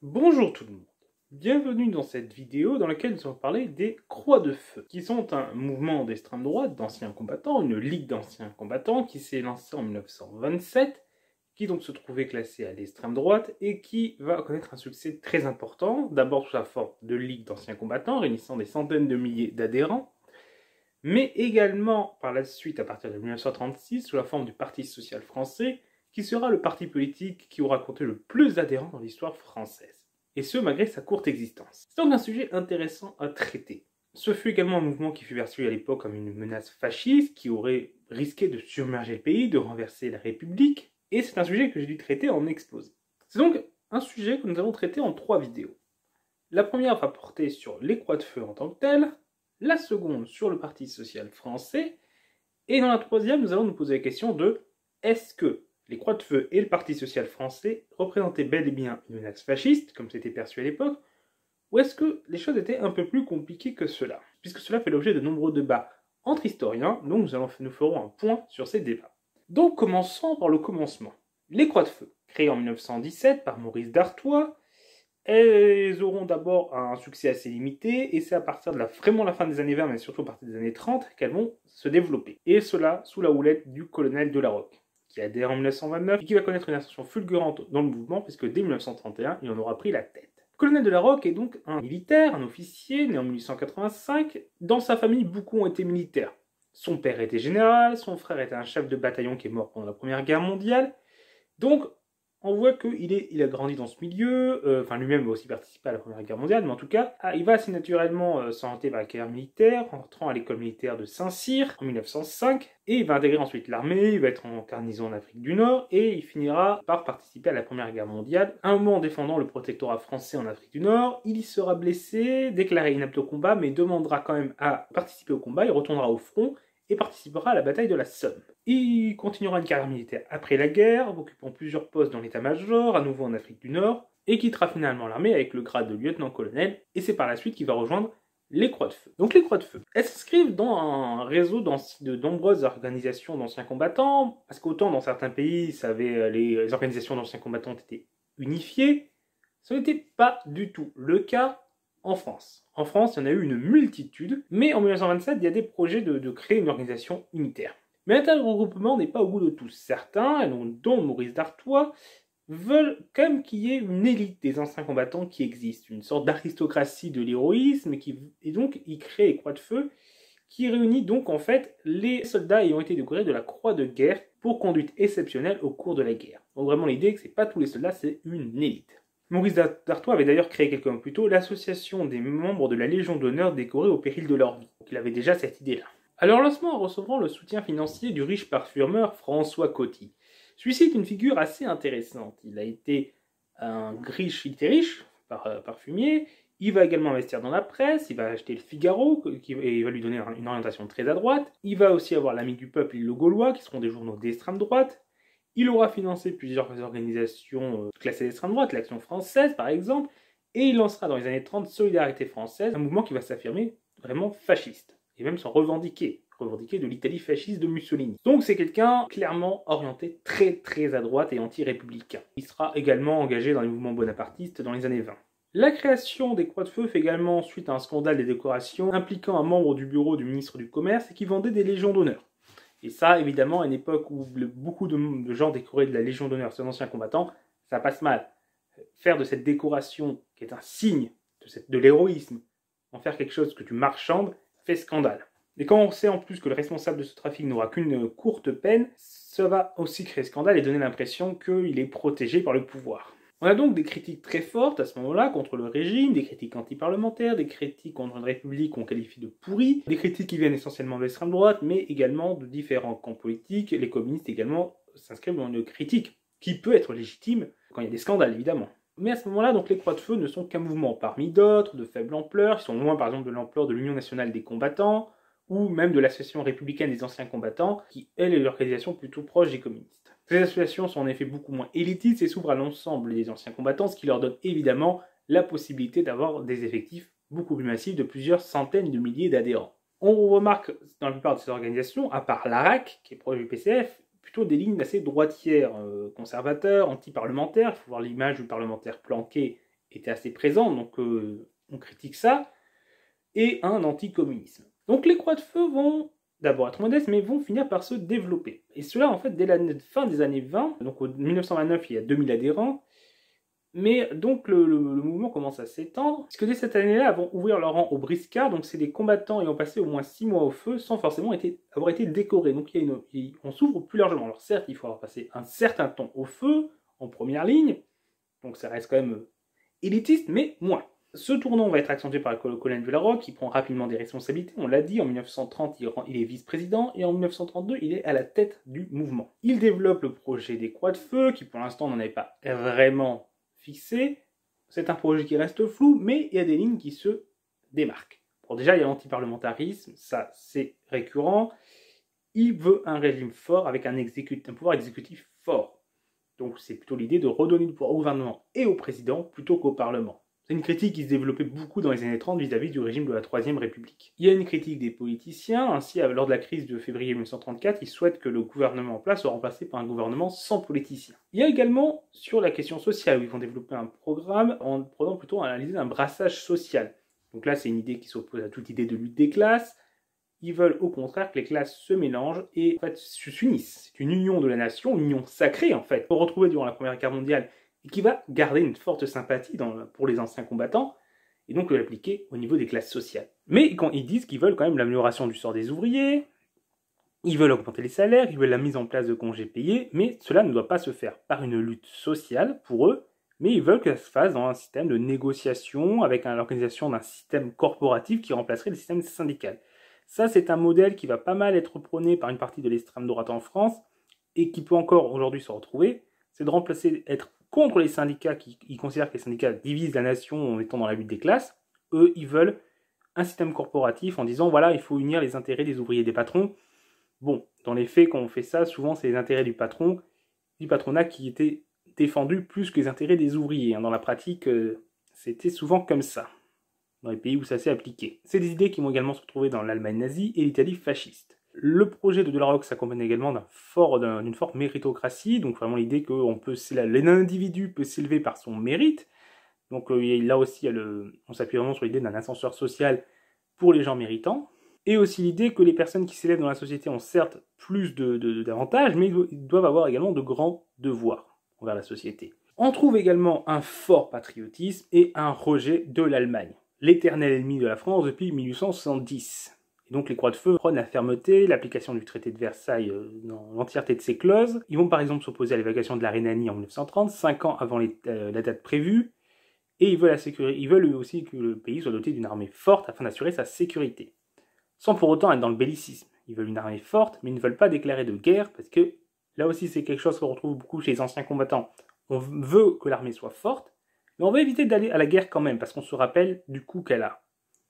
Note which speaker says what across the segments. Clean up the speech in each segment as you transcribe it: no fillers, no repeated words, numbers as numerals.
Speaker 1: Bonjour tout le monde, bienvenue dans cette vidéo dans laquelle nous allons parler des Croix de Feu, qui sont un mouvement d'extrême droite d'anciens combattants, une ligue d'anciens combattants qui s'est lancée en 1927, qui donc se trouvait classée à l'extrême droite et qui va connaître un succès très important, d'abord sous la forme de ligue d'anciens combattants réunissant des centaines de milliers d'adhérents, mais également par la suite à partir de 1936 sous la forme du Parti social français, qui sera le parti politique qui aura compté le plus d'adhérents dans l'histoire française. Et ce, malgré sa courte existence. C'est donc un sujet intéressant à traiter. Ce fut également un mouvement qui fut perçu à l'époque comme une menace fasciste, qui aurait risqué de submerger le pays, de renverser la République, et c'est un sujet que j'ai dû traiter en exposé. C'est donc un sujet que nous allons traiter en 3 vidéos. La première va porter sur les Croix de Feu en tant que telles, la seconde sur le Parti social français, et dans la troisième, nous allons nous poser la question de est-ce que les Croix de Feu et le Parti social français représentaient bel et bien une menace fasciste, comme c'était perçu à l'époque, ou est-ce que les choses étaient un peu plus compliquées que cela, puisque cela fait l'objet de nombreux débats entre historiens, donc nous ferons un point sur ces débats. Donc commençons par le commencement. Les Croix de Feu, créées en 1917 par Maurice Dartois, elles auront d'abord un succès assez limité, et c'est à partir de vraiment la fin des années 20, mais surtout à partir des années 30, qu'elles vont se développer. Et cela sous la houlette du colonel Delarocque, qui adhère en 1929 et qui va connaître une ascension fulgurante dans le mouvement, puisque dès 1931, il en aura pris la tête. Le colonel Delarocque est donc un militaire, un officier, né en 1885. Dans sa famille, beaucoup ont été militaires. Son père était général, son frère était un chef de bataillon qui est mort pendant la Première Guerre mondiale. Donc, on voit qu'il a grandi dans ce milieu, lui-même va aussi participer à la Première Guerre mondiale, mais en tout cas, il va assez naturellement s'orienter vers la carrière militaire, en entrant à l'école militaire de Saint-Cyr en 1905, et il va intégrer ensuite l'armée, il va être en garnison en Afrique du Nord, et il finira par participer à la Première Guerre mondiale, un moment en défendant le protectorat français en Afrique du Nord. Il y sera blessé, déclaré inapte au combat, mais demandera quand même à participer au combat, il retournera au front, et participera à la bataille de la Somme. Il continuera une carrière militaire après la guerre, occupant plusieurs postes dans l'état-major, à nouveau en Afrique du Nord, et quittera finalement l'armée avec le grade de lieutenant-colonel, et c'est par la suite qu'il va rejoindre les Croix de Feu. Donc les Croix de Feu, elles s'inscrivent dans un réseau de nombreuses organisations d'anciens combattants, parce qu'autant dans certains pays, les organisations d'anciens combattants étaient unifiées, ce n'était pas du tout le cas en France. En France, il y en a eu une multitude, mais en 1927, il y a des projets de créer une organisation unitaire. Mais un tel regroupement n'est pas au goût de tous. Certains, dont Maurice Dartois, veulent quand même qu'il y ait une élite des anciens combattants qui existe, une sorte d'aristocratie de l'héroïsme, et donc il crée les Croix de Feu, qui réunit donc en fait les soldats ayant été décorés de la Croix de guerre pour conduite exceptionnelle au cours de la guerre. Donc vraiment l'idée que c'est pas tous les soldats, c'est une élite. Maurice Dartois avait d'ailleurs créé quelques mois plus tôt l'association des membres de la Légion d'honneur décorés au péril de leur vie. Donc il avait déjà cette idée-là. À leur lancement, en recevant le soutien financier du riche parfumeur François Coty. Celui-ci est une figure assez intéressante. Il a été il était riche, parfumier. Il va également investir dans la presse, il va acheter le Figaro, et il va lui donner une orientation très à droite. Il va aussi avoir l'Ami du Peuple et le Gaulois, qui seront des journaux d'extrême droite. Il aura financé plusieurs organisations classées d'extrême droite, l'Action française par exemple, et il lancera dans les années 30 Solidarité française, un mouvement qui va s'affirmer vraiment fasciste, et même s'en revendiquer de l'Italie fasciste de Mussolini. Donc c'est quelqu'un clairement orienté très à droite et anti-républicain. Il sera également engagé dans les mouvements bonapartistes dans les années 20. La création des Croix de Feu fait également suite à un scandale des décorations impliquant un membre du bureau du ministre du Commerce qui vendait des légions d'honneur. Et ça, évidemment, à une époque où beaucoup de gens décorés de la Légion d'honneur, ces anciens combattants, ça passe mal. Faire de cette décoration, qui est un signe de l'héroïsme, en faire quelque chose que tu marchandes, fait scandale. Et quand on sait en plus que le responsable de ce trafic n'aura qu'une courte peine, ça va aussi créer scandale et donner l'impression qu'il est protégé par le pouvoir. On a donc des critiques très fortes à ce moment-là contre le régime, des critiques anti-parlementaires, des critiques contre une république qu'on qualifie de pourrie, des critiques qui viennent essentiellement de l'extrême droite, mais également de différents camps politiques. Les communistes également s'inscrivent dans une critique qui peut être légitime quand il y a des scandales, évidemment. Mais à ce moment-là, donc, les Croix de Feu ne sont qu'un mouvement parmi d'autres, de faible ampleur, qui sont loin par exemple de l'ampleur de l'Union nationale des combattants, ou même de l'Association républicaine des anciens combattants, qui, elle, est une organisation plutôt proche des communistes. Ces associations sont en effet beaucoup moins élitistes et s'ouvrent à l'ensemble des anciens combattants, ce qui leur donne évidemment la possibilité d'avoir des effectifs beaucoup plus massifs de plusieurs centaines de milliers d'adhérents. On remarque dans la plupart de ces organisations, à part l'ARAC, qui est proche du PCF, plutôt des lignes assez droitières, conservateurs, anti-parlementaires. Il faut voir l'image du parlementaire planqué était assez présent, donc on critique ça, et un anticommunisme. Donc les croix de feu vont d'abord être modestes, mais vont finir par se développer. Et cela, en fait, dès la fin des années 20, donc en 1929, il y a 2000 adhérents, mais donc le mouvement commence à s'étendre, puisque dès cette année-là, vont ouvrir leur rang au briscard, donc c'est des combattants ayant passé au moins 6 mois au feu sans forcément avoir été décorés. Donc on s'ouvre plus largement. Alors certes, il faut avoir passé un certain temps au feu, en première ligne, donc ça reste quand même élitiste, mais moins. Ce tournant va être accentué par le colonel de la Rocque, qui prend rapidement des responsabilités. On l'a dit, en 1930, il est vice-président, et en 1932, il est à la tête du mouvement. Il développe le projet des croix de feu, qui pour l'instant n'en avait pas vraiment fixé. C'est un projet qui reste flou, mais il y a des lignes qui se démarquent. Bon, déjà, il y a l'antiparlementarisme, ça c'est récurrent. Il veut un régime fort avec un pouvoir exécutif fort. Donc c'est plutôt l'idée de redonner du pouvoir au gouvernement et au président plutôt qu'au Parlement. C'est une critique qui se développait beaucoup dans les années 30 vis-à-vis du régime de la Troisième République. Il y a une critique des politiciens, ainsi lors de la crise de février 1934, ils souhaitent que le gouvernement en place soit remplacé par un gouvernement sans politiciens. Il y a également sur la question sociale, où ils vont développer un programme en prenant plutôt à l'idée d'un brassage social. Donc là c'est une idée qui s'oppose à toute idée de lutte des classes. Ils veulent au contraire que les classes se mélangent et en fait s'unissent. C'est une union de la nation, une union sacrée en fait, retrouvée durant la Première Guerre mondiale et qui va garder une forte sympathie pour les anciens combattants et donc l'appliquer au niveau des classes sociales. Mais quand ils disent qu'ils veulent quand même l'amélioration du sort des ouvriers, ils veulent augmenter les salaires, ils veulent la mise en place de congés payés, mais cela ne doit pas se faire par une lutte sociale pour eux, mais ils veulent que ça se fasse dans un système de négociation avec l'organisation d'un système corporatif qui remplacerait le système syndical. Ça, c'est un modèle qui va pas mal être prôné par une partie de l'extrême droite en France et qui peut encore aujourd'hui se retrouver. C'est de remplacer, être contre les syndicats qui considèrent que les syndicats divisent la nation en étant dans la lutte des classes. Eux, ils veulent un système corporatif en disant voilà, il faut unir les intérêts des ouvriers et des patrons. Bon, dans les faits, quand on fait ça, souvent c'est les intérêts du patronat qui étaient défendus plus que les intérêts des ouvriers. Dans la pratique, c'était souvent comme ça, dans les pays où ça s'est appliqué. C'est des idées qui vont également se retrouver dans l'Allemagne nazie et l'Italie fasciste. Le projet de la Rocque s'accompagne également d'une forte méritocratie, donc vraiment l'idée que l'individu peut s'élever par son mérite. Donc là aussi, on s'appuie vraiment sur l'idée d'un ascenseur social pour les gens méritants. Et aussi l'idée que les personnes qui s'élèvent dans la société ont certes plus d'avantages, mais ils doivent avoir également de grands devoirs envers la société. On trouve également un fort patriotisme et un rejet de l'Allemagne, l'éternel ennemi de la France depuis 1870. Et donc les croix de feu prônent la fermeté, l'application du traité de Versailles dans l'entièreté de ses clauses. Ils vont par exemple s'opposer à l'évacuation de la Rhénanie en 1930, 5 ans avant la date prévue, et ils veulent aussi que le pays soit doté d'une armée forte afin d'assurer sa sécurité. Sans pour autant être dans le bellicisme. Ils veulent une armée forte, mais ils ne veulent pas déclarer de guerre, parce que là aussi c'est quelque chose qu'on retrouve beaucoup chez les anciens combattants. On veut que l'armée soit forte, mais on veut éviter d'aller à la guerre quand même, parce qu'on se rappelle du coup qu'elle a.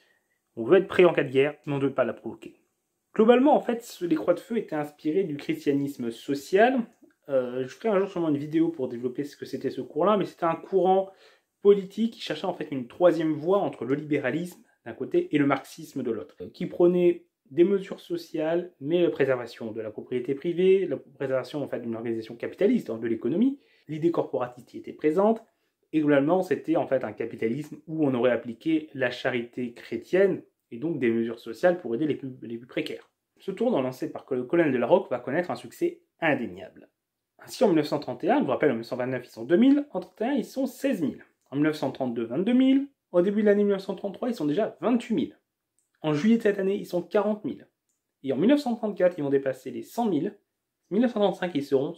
Speaker 1: On veut être prêt en cas de guerre, mais on ne veut pas la provoquer. Globalement, en fait, les croix de feu étaient inspirées du christianisme social. Je ferai un jour sûrement une vidéo pour développer ce que c'était ce cours-là, mais c'était un courant politique qui cherchait en fait une troisième voie entre le libéralisme d'un côté et le marxisme de l'autre, qui prônait des mesures sociales, mais la préservation de la propriété privée, la préservation en fait d'une organisation capitaliste, de l'économie, l'idée corporatiste qui était présente, et globalement c'était en fait un capitalisme où on aurait appliqué la charité chrétienne, et donc des mesures sociales pour aider les plus précaires. Ce tournant lancé par le colonel de la Rocque va connaître un succès indéniable. Ainsi en 1931, je vous rappelle en 1929 ils sont 2000, en 1931 ils sont 16 000, en 1932 22 000, au début de l'année 1933, ils sont déjà 28 000. En juillet de cette année, ils sont 40 000. Et en 1934, ils vont dépasser les 100 000. En 1935, ils seront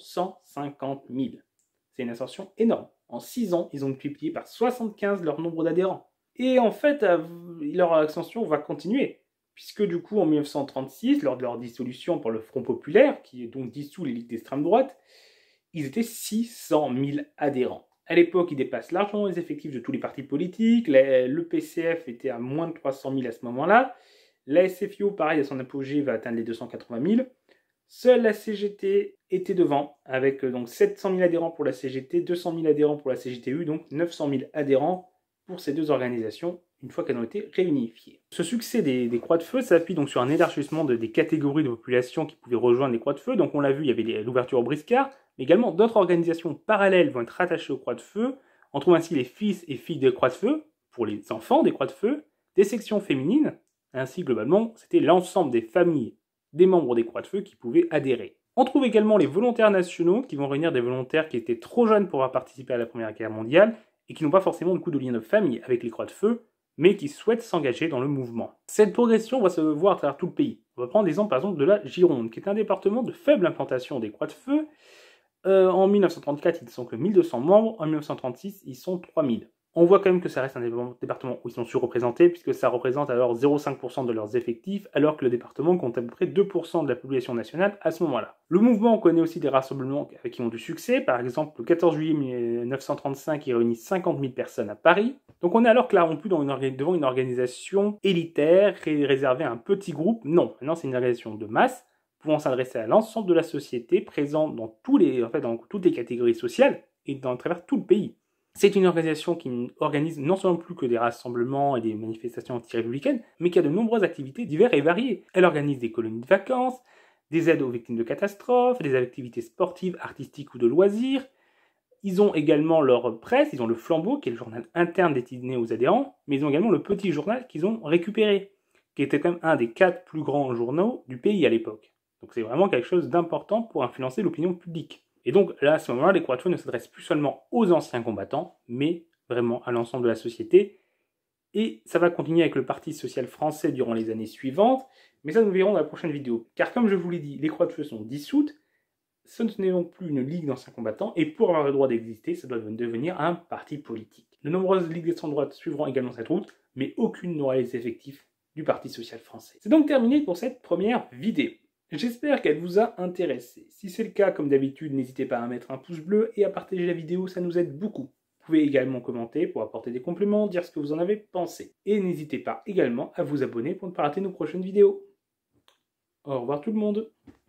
Speaker 1: 150 000. C'est une ascension énorme. En 6 ans, ils ont multiplié par 75 leur nombre d'adhérents. Et en fait, leur ascension va continuer. Puisque du coup, en 1936, lors de leur dissolution par le Front Populaire, qui est donc dissous les ligues d'extrême droite, ils étaient 600 000 adhérents. À l'époque, ils dépassent largement les effectifs de tous les partis politiques. Le PCF était à moins de 300 000 à ce moment-là. La SFIO, pareil, à son apogée, va atteindre les 280 000. Seule la CGT était devant, avec donc 700 000 adhérents pour la CGT, 200 000 adhérents pour la CGTU, donc 900 000 adhérents pour ces deux organisations, une fois qu'elles ont été réunifiées. Ce succès des croix de feu s'appuie donc sur un élargissement des catégories de population qui pouvaient rejoindre les croix de feu. Donc on l'a vu, il y avait l'ouverture au briscard, mais également d'autres organisations parallèles vont être rattachées aux croix de feu. On trouve ainsi les fils et filles des Croix de Feu, pour les enfants des Croix de Feu, des sections féminines, ainsi globalement, c'était l'ensemble des familles des membres des Croix de Feu qui pouvaient adhérer. On trouve également les volontaires nationaux, qui vont réunir des volontaires qui étaient trop jeunes pour avoir participé à la Première Guerre mondiale, et qui n'ont pas forcément de lien de famille avec les Croix de Feu, mais qui souhaitent s'engager dans le mouvement. Cette progression va se voir à travers tout le pays. On va prendre l'exemple par exemple de la Gironde, qui est un département de faible implantation des Croix de Feu. En 1934, ils ne sont que 1200 membres, en 1936, ils sont 3000. On voit quand même que ça reste un département où ils sont surreprésentés, puisque ça représente alors 0,5% de leurs effectifs, alors que le département compte à peu près 2% de la population nationale à ce moment-là. Le mouvement connaît aussi des rassemblements qui ont du succès, par exemple le 14 juillet 1935, il réunit 50 000 personnes à Paris. Donc on est alors clairement plus devant une organisation élitaire, réservée à un petit groupe. Non, maintenant c'est une organisation de masse, pouvant s'adresser à l'ensemble de la société, présente dans dans toutes les catégories sociales, et à travers tout le pays. C'est une organisation qui organise non seulement plus que des rassemblements et des manifestations anti-républicaines, mais qui a de nombreuses activités diverses et variées. Elle organise des colonies de vacances, des aides aux victimes de catastrophes, des activités sportives, artistiques ou de loisirs. Ils ont également leur presse, ils ont le Flambeau, qui est le journal interne destiné aux adhérents, mais ils ont également le Petit Journal qu'ils ont récupéré, qui était quand même un des 4 plus grands journaux du pays à l'époque. Donc c'est vraiment quelque chose d'important pour influencer l'opinion publique. Et donc là, à ce moment-là, les Croix de Feu ne s'adressent plus seulement aux anciens combattants, mais vraiment à l'ensemble de la société. Et ça va continuer avec le Parti social français durant les années suivantes, mais ça nous verrons dans la prochaine vidéo. Car comme je vous l'ai dit, les Croix de Feu sont dissoutes, ce n'est donc plus une ligue d'anciens combattants, et pour avoir le droit d'exister, ça doit devenir un parti politique. De nombreuses ligues d'extrême droite suivront également cette route, mais aucune n'aura les effectifs du Parti social français. C'est donc terminé pour cette première vidéo. J'espère qu'elle vous a intéressé. Si c'est le cas, comme d'habitude, n'hésitez pas à mettre un pouce bleu et à partager la vidéo, ça nous aide beaucoup. Vous pouvez également commenter pour apporter des compléments, dire ce que vous en avez pensé. Et n'hésitez pas également à vous abonner pour ne pas rater nos prochaines vidéos. Au revoir tout le monde.